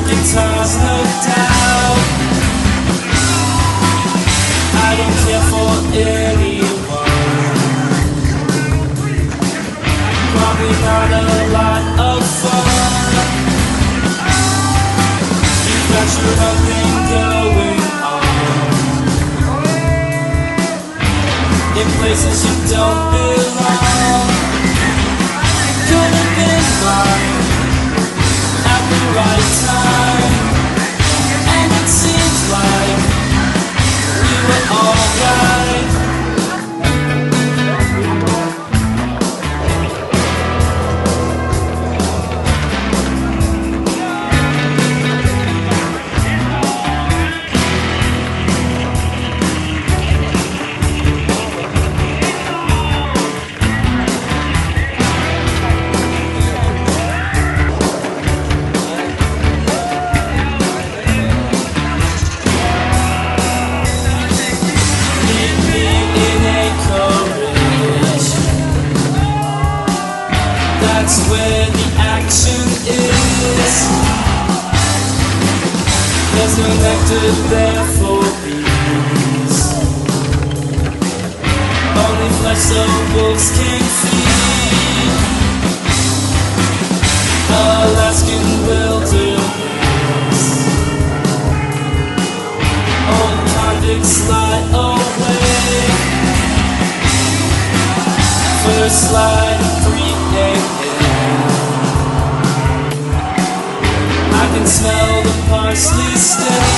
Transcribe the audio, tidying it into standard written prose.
guitars, no doubt. I don't care for anyone. Probably not a lot of fun. You've got your own thing going on in places you don't belong. Could have been mine at the right time, and it seems like we were alright. That's where the action is. There's no nectar there for bees. Only flesh so wolves can feed. Alaskan wilderness. Old convicts lie awake. First light, 3 a.m. I can smell the parsley still.